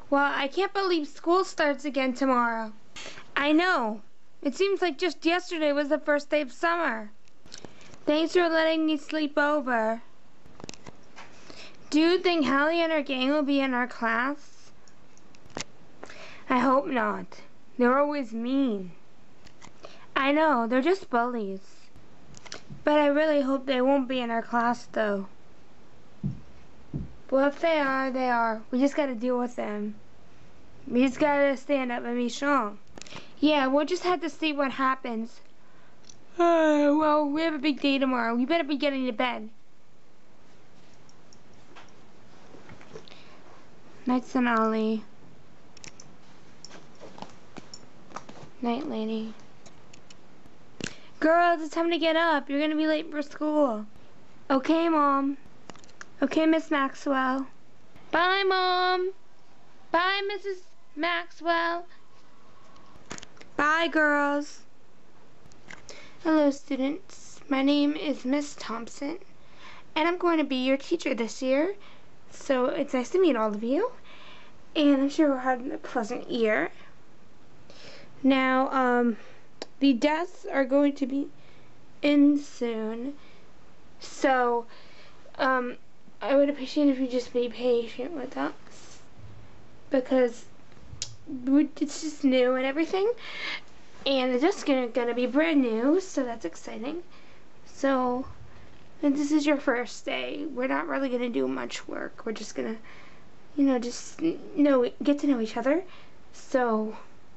Well, I can't believe school starts again tomorrow. I know. It seems like just yesterday was the first day of summer. Thanks for letting me sleep over. Do you think Hallie and her gang will be in our class? I hope not. They're always mean. I know, they're just bullies. But I really hope they won't be in our class, though. Well, if they are, they are. We just gotta deal with them. We just gotta stand up and be strong. Yeah, we'll just have to see what happens. Well, we have a big day tomorrow. We better be getting to bed. Night, Sonali. Night, lady. Girls, it's time to get up. You're gonna be late for school. Okay, Mom. Okay, Miss Maxwell. Bye, Mom. Bye, Mrs. Maxwell. Bye, girls. Hello, students. My name is Miss Thompson, and I'm going to be your teacher this year. So it's nice to meet all of you, and I'm sure we'll have a pleasant year. Now, the desks are going to be in soon, so, I would appreciate if you just be patient with us, because it's just new and everything, and the desks are gonna be brand new, so that's exciting. So, and this is your first day. We're not really gonna do much work. We're just gonna, just get to know each other. So,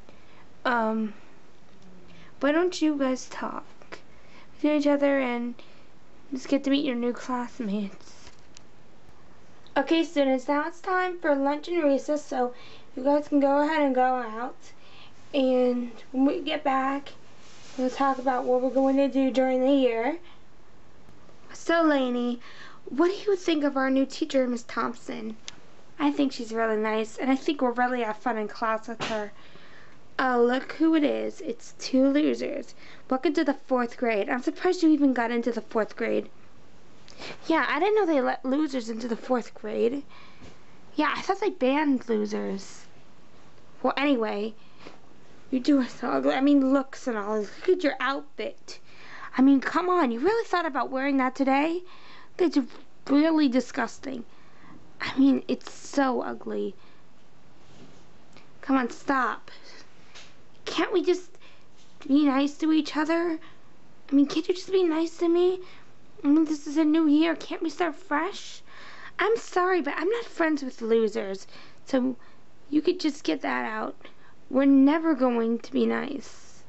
why don't you guys talk to each other and just get to meet your new classmates? Okay, students, now it's time for lunch and recess, so you guys can go ahead and go out. And when we get back, we'll talk about what we're going to do during the year. So, Lainey, what do you think of our new teacher, Miss Thompson? I think she's really nice, and I think we'll really have fun in class with her. Oh, look who it is. It's two losers. Welcome to the 4th grade. I'm surprised you even got into the 4th grade. Yeah, I didn't know they let losers into the 4th grade. Yeah, I thought they banned losers. Well, anyway, you do so ugly. I mean, looks and all. Look at your outfit. I mean, come on. You really thought about wearing that today? That's really disgusting. I mean, it's so ugly. Come on, stop. Can't we just be nice to each other? I mean, can't you just be nice to me? I mean, this is a new year. Can't we start fresh? I'm sorry, but I'm not friends with losers. So you could just get that out. We're never going to be nice.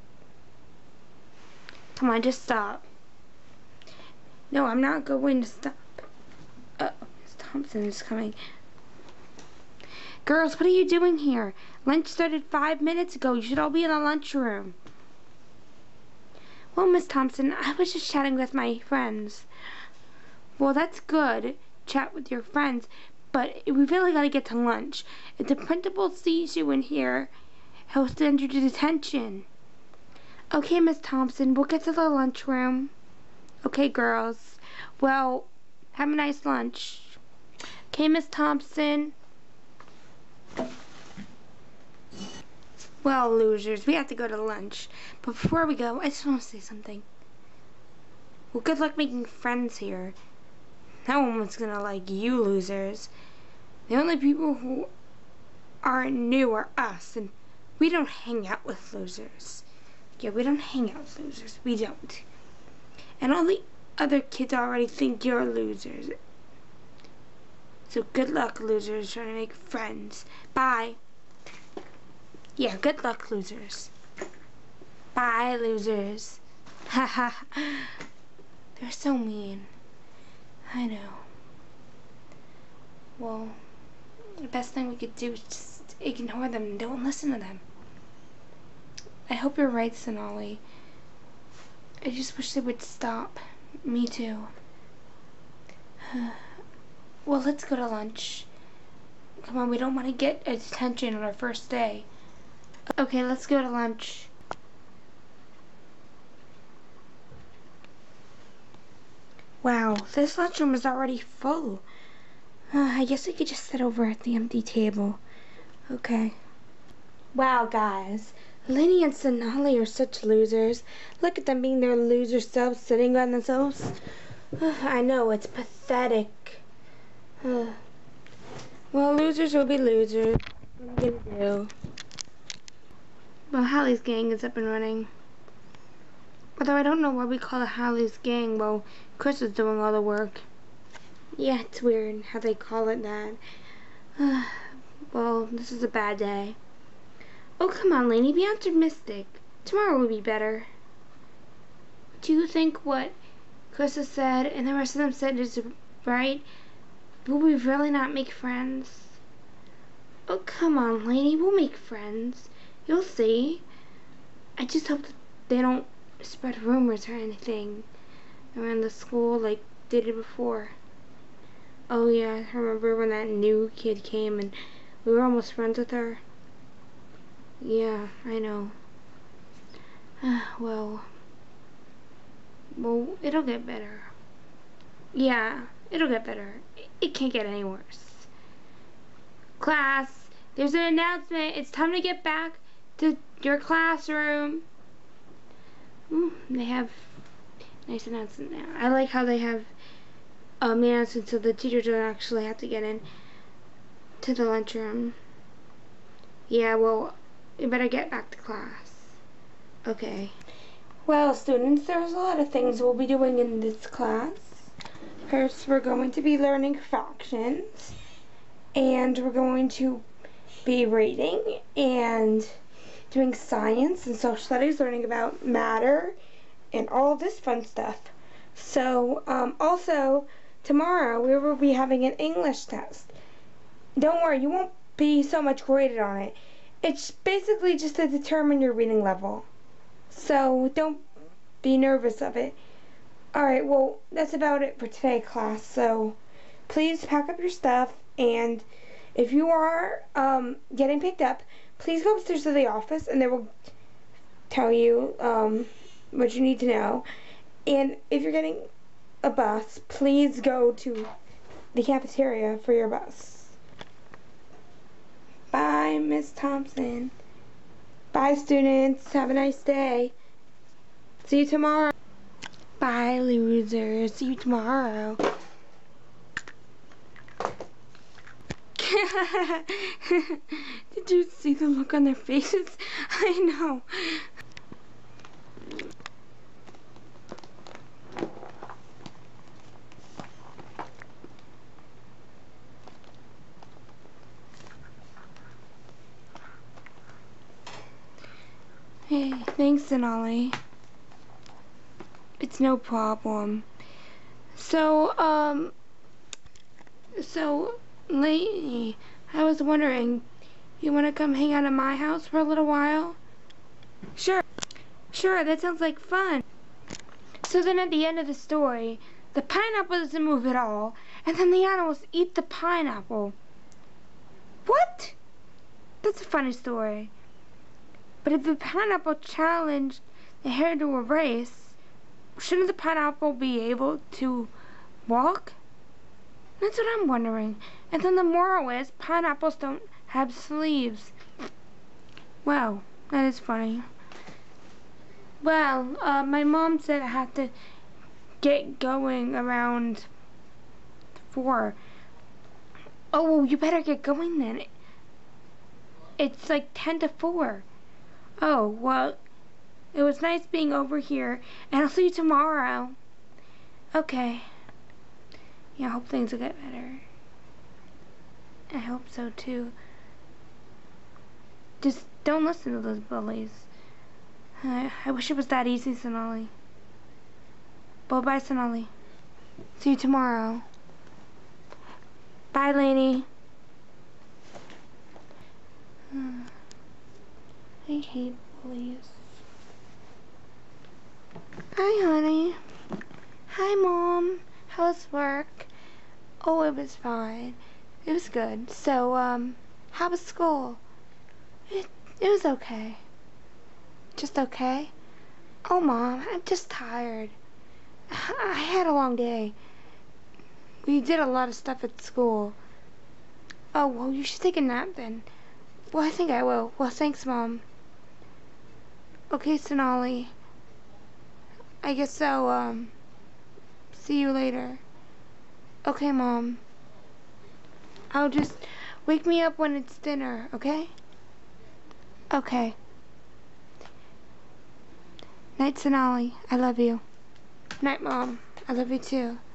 Come on, just stop. No, I'm not going to stop. Miss Thompson is coming. Girls, what are you doing here? Lunch started 5 minutes ago. You should all be in the lunchroom. Well, Miss Thompson, I was just chatting with my friends. Well, that's good. Chat with your friends. But we really got to get to lunch. If the principal sees you in here, he'll send you to detention. Okay, Miss Thompson, we'll get to the lunchroom. Okay, girls. Well, have a nice lunch. Okay, Miss Thompson. Well, losers, we have to go to lunch. But before we go, I just want to say something. Well, good luck making friends here. No one's gonna like you losers. The only people who aren't new are us, and we don't hang out with losers. Yeah, we don't hang out with losers. We don't. And all the other kids already think you're losers. So good luck, losers, trying to make friends. Bye. Yeah, good luck, losers. Bye, losers. Haha. They're so mean. I know. Well, the best thing we could do is just ignore them and don't listen to them. I hope you're right, Sonali. I just wish they would stop. Me too. Well, let's go to lunch. Come on, we don't want to get a detention on our first day. Okay, let's go to lunch. Wow, this lunchroom is already full. I guess we could just sit over at the empty table. Okay. Wow, guys. Lenny and Sonali are such losers. Look at them being their loser selves, sitting by themselves. I know, it's pathetic. Well, losers will be losers. What are you gonna do? Well, Hallie's gang is up and running. Although I don't know why we call it Hallie's gang while Chris is doing all the work. Yeah, it's weird how they call it that. Well, this is a bad day. Oh, come on, Lainey, be optimistic. Tomorrow will be better. Do you think what Chris has said and the rest of them said is right? Will we really not make friends? Oh, come on, Lainey, we'll make friends. You'll see. I just hope that they don't spread rumors or anything around the school like they did before. Oh yeah, I remember when that new kid came and we were almost friends with her. Yeah, I know. Well, it'll get better. Yeah, it'll get better. It can't get any worse. Class, there's an announcement. It's time to get back to your classroom. They have nice announcement now. I like how they have announcements so the teachers don't actually have to get in to the lunchroom. Yeah, well, you better get back to class. Okay. Well, students, there's a lot of things we'll be doing in this class. First, we're going to be learning fractions, and we're going to be reading and doing science and social studies, learning about matter and all this fun stuff. So, also, tomorrow we will be having an English test. Don't worry, you won't be so much graded on it. It's basically just to determine your reading level. So, don't be nervous of it. Alright, well, that's about it for today, class. So, please pack up your stuff, and if you are getting picked up, please go upstairs to the office, and they will tell you what you need to know. And if you're getting a bus, please go to the cafeteria for your bus. Bye, Miss Thompson. Bye, students. Have a nice day. See you tomorrow. Bye, losers. See you tomorrow. Did you see the look on their faces? I know. Hey, thanks, Sonali. It's no problem. So, lately, I was wondering, you want to come hang out at my house for a little while? Sure, that sounds like fun. So then at the end of the story, the pineapple doesn't move at all, and then the animals eat the pineapple. What? That's a funny story. But if the pineapple challenged the hare to a race, shouldn't the pineapple be able to walk? That's what I'm wondering. And then the moral is, pineapples don't have sleeves. Well, that is funny. Well, my mom said I have to get going around 4. Oh, well, you better get going then. It's like 10 to 4. Oh, well, it was nice being over here, and I'll see you tomorrow. Okay. Yeah, I hope things will get better. I hope so, too. Just don't listen to those bullies. I wish it was that easy, Sonali. Bye, Sonali. See you tomorrow. Bye, Lainey. I hate bullies. Hi, honey. Hi, Mom. How was work? Oh, it was fine. It was good. So, how was school? It was okay. Just okay? Oh, Mom, I'm just tired. I had a long day. We did a lot of stuff at school. Oh, well, you should take a nap then. Well, I think I will. Well, thanks, Mom. Okay, Sonali. I guess I'll, see you later. Okay, Mom. I'll just wake me up when it's dinner, okay? Okay. Night, Sonali. I love you. Night, Mom. I love you too.